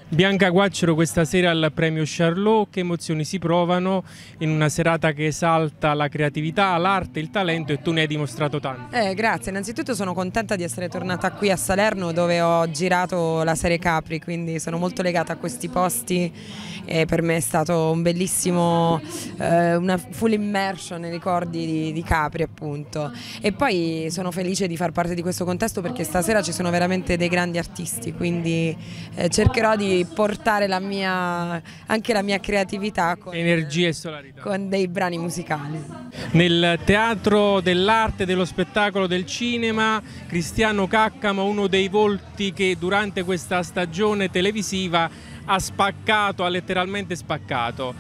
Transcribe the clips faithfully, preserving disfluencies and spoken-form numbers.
Bianca Guacciaro, questa sera al premio Charlot, che emozioni si provano in una serata che esalta la creatività, l'arte, il talento, e tu ne hai dimostrato tanto. Eh, grazie, innanzitutto sono contenta di essere tornata qui a Salerno, dove ho girato la serie Capri, quindi sono molto legata a questi posti e per me è stato un bellissimo, eh, una full immersion nei ricordi di, di Capri, appunto. E poi sono felice di far parte di questo contesto perché stasera ci sono veramente dei grandi artisti, quindi eh, cercherò di portare la mia, anche la mia creatività con, energia e solarità, con dei brani musicali. Nel teatro dell'arte, dello spettacolo, del cinema, Cristiano Caccamo, uno dei volti che durante questa stagione televisiva ha spaccato, ha letteralmente spaccato.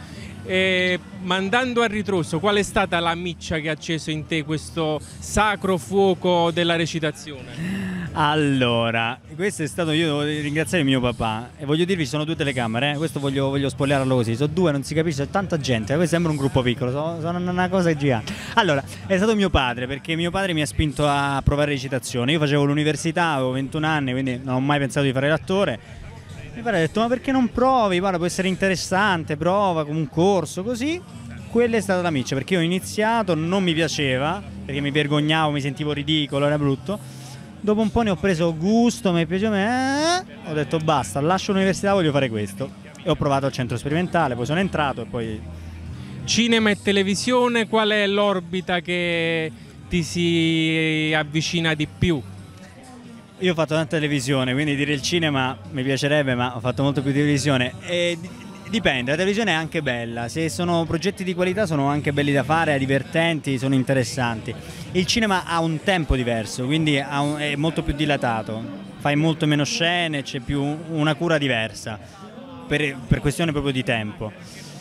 E, mandando a ritroso, qual è stata la miccia che ha acceso in te questo sacro fuoco della recitazione? Allora, questo è stato, io devo ringraziare mio papà e voglio dirvi, ci sono due telecamere, eh? Questo voglio, voglio spoilerarlo così, sono due, non si capisce, c'è tanta gente, questo sembra un gruppo piccolo, sono, sono una cosa gigante. Allora, è stato mio padre, perché mio padre mi ha spinto a provare recitazione, io facevo l'università, avevo ventuno anni, quindi non ho mai pensato di fare l'attore. Mio padre ha detto, ma perché non provi, guarda, può essere interessante, prova con un corso, così. Quella è stata la miccia, perché io ho iniziato, non mi piaceva, perché mi vergognavo, mi sentivo ridicolo, era brutto. Dopo un po' ne ho preso gusto, mi piaceva, eh, ho detto basta, lascio l'università, voglio fare questo. E ho provato al centro sperimentale, poi sono entrato e poi... Cinema e televisione, qual è l'orbita che ti si avvicina di più? Io ho fatto tanta televisione, quindi dire il cinema mi piacerebbe, ma ho fatto molto più televisione. E dipende, la televisione è anche bella, se sono progetti di qualità sono anche belli da fare, divertenti, sono interessanti. Il cinema ha un tempo diverso, quindi ha un, è molto più dilatato, fai molto meno scene, c'è più una cura diversa, per, per questione proprio di tempo.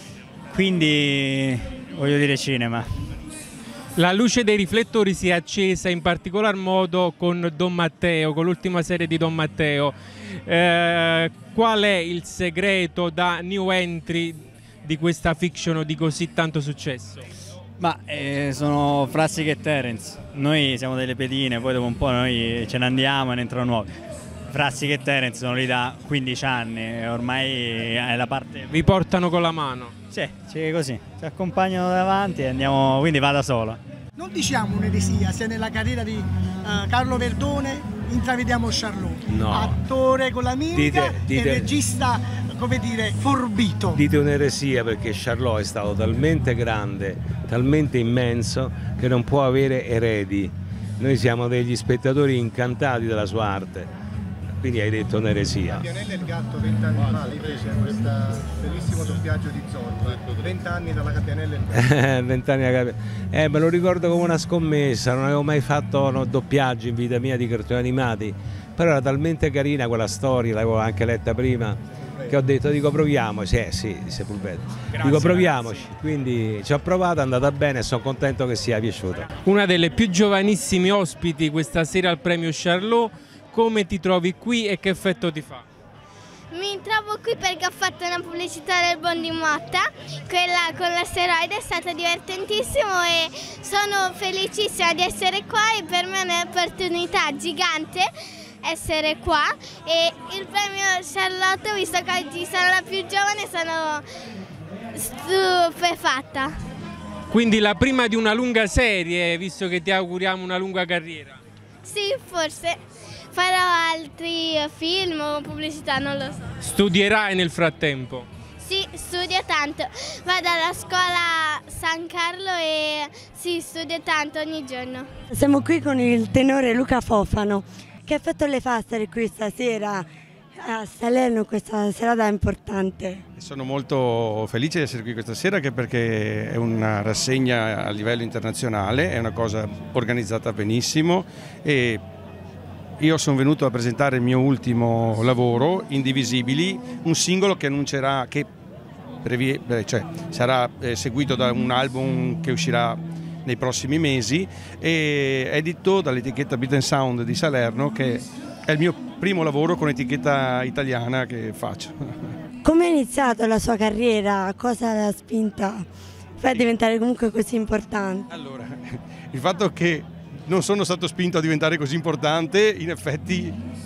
Quindi voglio dire cinema. La luce dei riflettori si è accesa in particolar modo con Don Matteo, con l'ultima serie di Don Matteo. Eh, qual è il segreto da new entry di questa fiction di così tanto successo? Ma eh, sono Frassica e Terence, noi siamo delle pedine, poi dopo un po' noi ce ne andiamo e ne entrano nuovi. Frassica e Terence sono lì da quindici anni, ormai è la parte... Vi portano con la mano? Sì, sì, così, ci accompagnano davanti e andiamo, quindi va da solo. Non diciamo un'eresia se nella carriera di uh, Carlo Verdone intravediamo Charlot, no. Attore con la mimica dite, dite, e regista, come dire, forbito. Dite un'eresia, perché Charlot è stato talmente grande, talmente immenso che non può avere eredi. Noi siamo degli spettatori incantati della sua arte. Quindi hai detto un'eresia. Cattianella e il gatto vent'anni fa, lei fece questo bellissimo doppiaggio di Zorro, vent'anni dalla Cattianella e il gatto. vent'anni dalla Cattianella. Eh, me lo ricordo come una scommessa, non avevo mai fatto no, doppiaggi in vita mia di cartoni animati, però era talmente carina quella storia, l'avevo anche letta prima, che ho detto, dico proviamoci, eh sì, disse Pulvetto, dico proviamoci, ragazzi. Quindi ci ho provato, è andata bene e sono contento che sia piaciuta. Una delle più giovanissime ospiti questa sera al premio Charlot. Come ti trovi qui e che effetto ti fa? Mi trovo qui perché ho fatto una pubblicità del Bondi Motta, quella con l'asteroide, è stato divertentissimo e sono felicissima di essere qua e per me è un'opportunità gigante essere qua e il premio Charlotto, visto che oggi sono la più giovane, sono stupefatta. Quindi la prima di una lunga serie, visto che ti auguriamo una lunga carriera? Sì, forse. Farò altri film o pubblicità, non lo so. Studierai nel frattempo? Sì, studio tanto. Vado alla scuola San Carlo e sì, studio tanto ogni giorno. Siamo qui con il tenore Luca Fofano. Che effetto le fa stare qui stasera a Salerno, questa serata importante? Sono molto felice di essere qui questa sera, anche perché è una rassegna a livello internazionale, è una cosa organizzata benissimo e io sono venuto a presentare il mio ultimo lavoro, Indivisibili, un singolo che annuncerà, che cioè, sarà seguito da un album che uscirà nei prossimi mesi, e edito dall'etichetta Beat and Sound di Salerno, che è il mio primo lavoro con etichetta italiana che faccio. Come è iniziata la sua carriera? Cosa l'ha spinta per diventare comunque così importante? Allora, il fatto che non sono stato spinto a diventare così importante, in effetti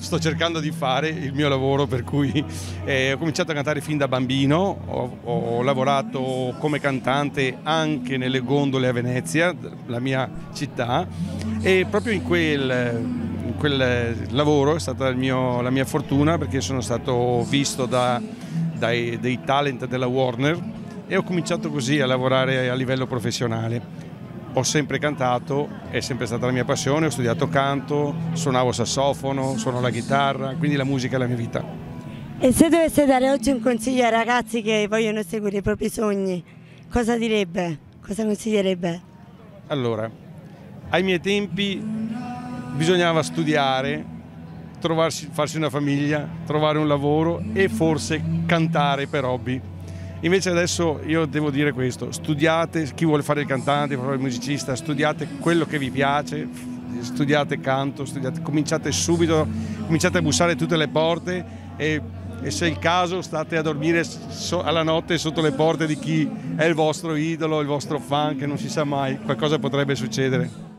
sto cercando di fare il mio lavoro, per cui eh, ho cominciato a cantare fin da bambino, ho, ho lavorato come cantante anche nelle gondole a Venezia, la mia città, e proprio in quel, in quel lavoro è stata il mio, la mia fortuna, perché sono stato visto da, dai, dei talent della Warner e ho cominciato così a lavorare a livello professionale. Ho sempre cantato, è sempre stata la mia passione, ho studiato canto, suonavo sassofono, suono la chitarra, quindi la musica è la mia vita. E se dovesse dare oggi un consiglio ai ragazzi che vogliono seguire i propri sogni, cosa direbbe? Cosa consiglierebbe? Allora, ai miei tempi bisognava studiare, trovarsi, farsi una famiglia, trovare un lavoro e forse cantare per hobby. Invece adesso io devo dire questo: studiate, chi vuole fare il cantante, chi vuole fare il musicista, studiate quello che vi piace, studiate canto, studiate, cominciate subito, cominciate a bussare tutte le porte e, e se è il caso state a dormire so, alla notte sotto le porte di chi è il vostro idolo, il vostro fan, che non si sa mai, qualcosa potrebbe succedere.